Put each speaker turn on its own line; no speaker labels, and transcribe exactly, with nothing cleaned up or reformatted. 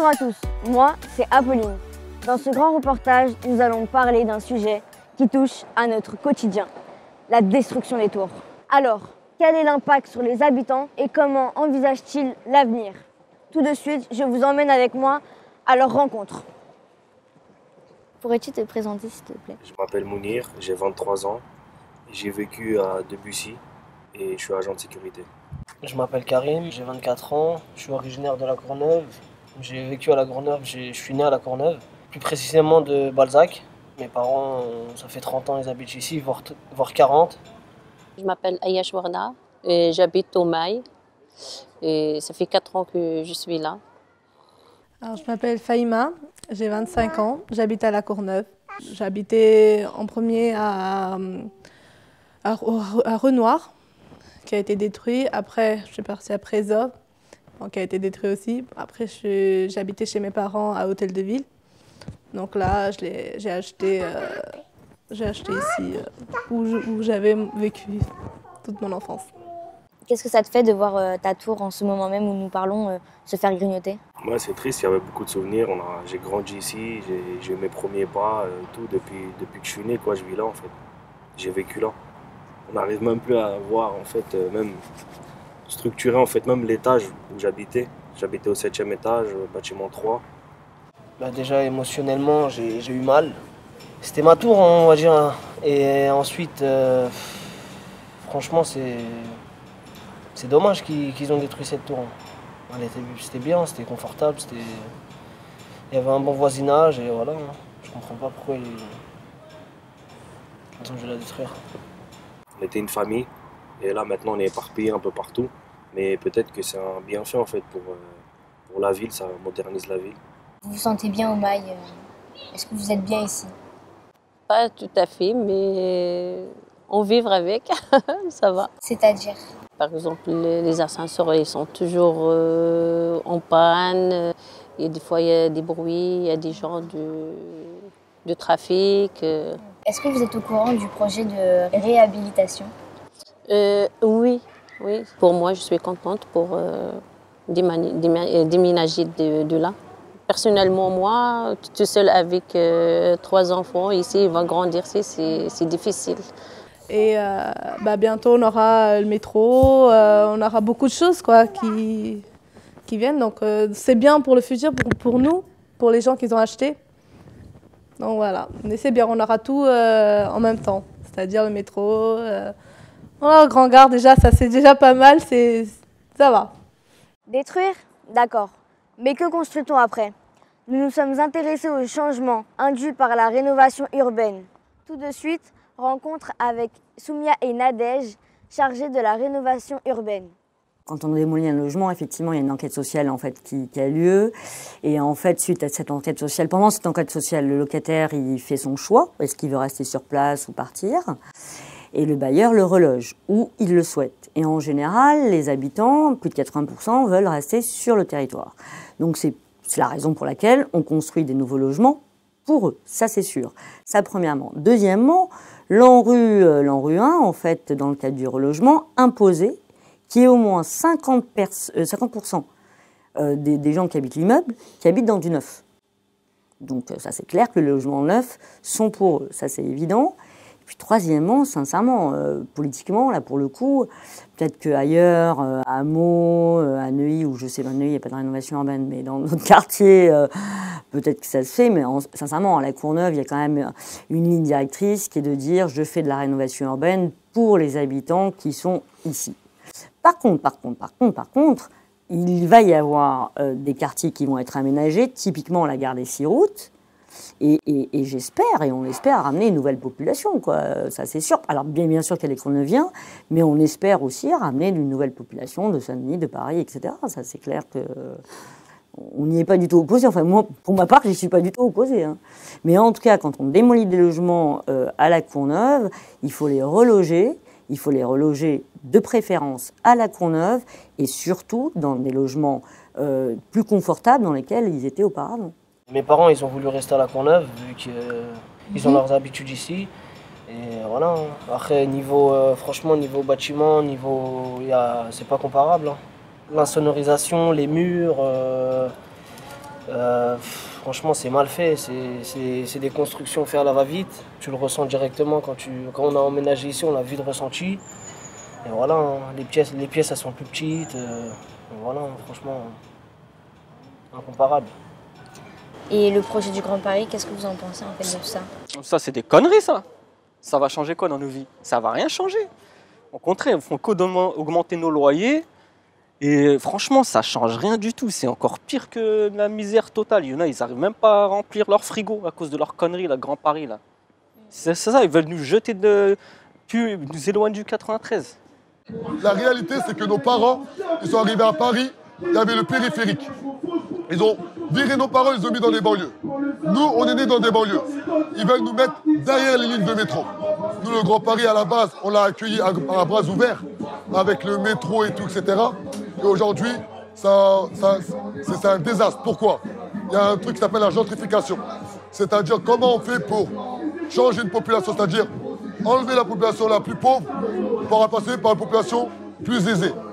Bonjour à tous, moi c'est Apolline. Dans ce grand reportage, nous allons parler d'un sujet qui touche à notre quotidien, la destruction des tours. Alors, quel est l'impact sur les habitants et comment envisagent-ils l'avenir? Tout de suite, je vous emmène avec moi à leur rencontre. Pourrais-tu te présenter s'il te plaît?
Je m'appelle Mounir, j'ai vingt-trois ans, j'ai vécu à Debussy et je suis agent de sécurité.
Je m'appelle Karim, j'ai vingt-quatre ans, je suis originaire de La Courneuve. J'ai vécu à La Courneuve, je suis né à La Courneuve, plus précisément de Balzac. Mes parents, ça fait trente ans, ils habitent ici, voire, voire quarante.
Je m'appelle Ayash Warda et j'habite au Mail. Et ça fait quatre ans que je suis là.
Alors, je m'appelle Faïma, j'ai vingt-cinq ans, j'habite à La Courneuve. J'habitais en premier à, à, à Renoir, qui a été détruit. Après, je suis partie à Présov, qui a été détruit aussi. Après, j'habitais chez mes parents à Hôtel de Ville. Donc là, j'ai acheté, euh, j'ai acheté ici, euh, où, où j'avais vécu toute mon enfance.
Qu'est-ce que ça te fait de voir euh, ta tour en ce moment même où nous parlons euh, se faire grignoter?
Moi, c'est triste, il y avait beaucoup de souvenirs. J'ai grandi ici, j'ai eu mes premiers pas, euh, tout, depuis, depuis que je suis né, quoi, je vis là en fait. J'ai vécu là. On n'arrive même plus à voir, en fait, euh, même structurer en fait, même l'étage où j'habitais. J'habitais au septième étage, bâtiment trois.
Bah déjà, émotionnellement, j'ai eu mal. C'était ma tour, on va dire. Et ensuite, euh, franchement, c'est c'est dommage qu'ils qu'ils ont détruit cette tour. C'était bien, c'était confortable, il y avait un bon voisinage et voilà. Je comprends pas pourquoi ils, ils ont dû la détruire.
On était une famille et là maintenant on est éparpillés un peu partout. Mais peut-être que c'est un bienfait en fait pour, pour la ville, ça modernise la ville.
Vous vous sentez bien au Mail? Est-ce que vous êtes bien ici?
Pas tout à fait, mais on vivre avec, ça va.
C'est-à-dire?
Par exemple, les ascenseurs ils sont toujours euh, en panne. Et des fois, il y a des bruits, il y a des gens de, de trafic.
Est-ce que vous êtes au courant du projet de réhabilitation? euh,
Oui, oui. Pour moi, je suis contente pour euh, déménager de, de là. Personnellement, moi, toute seule avec euh, trois enfants, ici, ils vont grandir, c'est difficile.
Et euh, bah, bientôt, on aura le métro, euh, on aura beaucoup de choses quoi, qui, qui viennent. Donc, euh, c'est bien pour le futur, pour, pour nous, pour les gens qui ont acheté. Donc voilà, mais c'est bien, on aura tout euh, en même temps. C'est-à-dire le métro, euh, on a le Grand Gare déjà, ça c'est déjà pas mal, ça va.
Détruire? D'accord. Mais que construit-on après? Nous nous sommes intéressés aux changements induits par la rénovation urbaine. Tout de suite, rencontre avec Soumia et Nadège, chargées de la rénovation urbaine.
Quand on démolit un logement, effectivement, il y a une enquête sociale en fait, qui, qui a lieu. Et en fait, suite à cette enquête sociale, pendant cette enquête sociale, le locataire il fait son choix. Est-ce qu'il veut rester sur place ou partir? Et le bailleur le reloge, où il le souhaite. Et en général, les habitants, plus de quatre-vingts pour cent, veulent rester sur le territoire. Donc c'est la raison pour laquelle on construit des nouveaux logements pour eux, ça c'est sûr. Ça premièrement. Deuxièmement, l'ANRU, euh, l'ANRU un, en fait, dans le cadre du relogement, imposait qu'il y ait au moins cinquante pour cent euh, des, des gens qui habitent l'immeuble qui habitent dans du neuf. Donc ça c'est clair que les logements neufs sont pour eux, ça c'est évident. Et puis troisièmement, sincèrement, euh, politiquement, là pour le coup, peut-être qu'ailleurs, euh, à Meaux, euh, à Neuilly, où je sais, à Neuilly, il n'y a pas de rénovation urbaine, mais dans notre quartier, euh, peut-être que ça se fait, mais en, sincèrement, à La Courneuve, il y a quand même une ligne directrice qui est de dire je fais de la rénovation urbaine pour les habitants qui sont ici. Par contre, par contre, par contre, par contre, il va y avoir euh, des quartiers qui vont être aménagés, typiquement la gare des Six Routes, et, et, et j'espère, et on espère ramener une nouvelle population, quoi. Ça c'est sûr. Alors bien, bien sûr qu'il y a les Courneuviens, mais on espère aussi ramener une nouvelle population de Saint-Denis, de Paris, et cetera. Ça c'est clair que on n'y est pas du tout opposé. Enfin moi, pour ma part, je n'y suis pas du tout opposé. Hein. Mais en tout cas, quand on démolit des logements euh, à La Courneuve, il faut les reloger. Il faut les reloger de préférence à La Courneuve et surtout dans des logements euh, plus confortables dans lesquels ils étaient auparavant.
Mes parents, ils ont voulu rester à La Courneuve vu qu'ils euh, ont leurs habitudes ici. Et voilà. Après, niveau, euh, franchement, niveau bâtiment, niveau, c'est pas comparable. Hein. L'insonorisation, les murs, euh, Euh, franchement, c'est mal fait. C'est des constructions faites à la va-vite. Tu le ressens directement quand, tu, quand on a emménagé ici, on a vu le ressenti. Et voilà, hein, les pièces, les pièces, elles sont plus petites. Euh, voilà, franchement, incomparable.
Et le projet du Grand Paris, qu'est-ce que vous en pensez en fait de tout ça?
Ça, c'est des conneries, ça. Ça va changer quoi dans nos vies? Ça va rien changer. Au contraire, ils font qu'augmenter nos loyers. Et franchement, ça change rien du tout. C'est encore pire que la misère totale. Il y en a, ils n'arrivent même pas à remplir leur frigo à cause de leur connerie, le Grand Paris. C'est ça, ils veulent nous jeter de... Puis nous éloigner du quatre-vingt-treize.
La réalité, c'est que nos parents, ils sont arrivés à Paris, il y avait le périphérique. Ils ont viré nos parents, ils les ont mis dans les banlieues. Nous, on est nés dans des banlieues. Ils veulent nous mettre derrière les lignes de métro. Nous, le Grand Paris, à la base, on l'a accueilli à, à bras ouverts, avec le métro et tout, et cetera. Et aujourd'hui, ça, ça, c'est un désastre. Pourquoi? Il y a un truc qui s'appelle la gentrification. C'est-à-dire comment on fait pour changer une population, c'est-à-dire enlever la population la plus pauvre pour remplacer par une population plus aisée.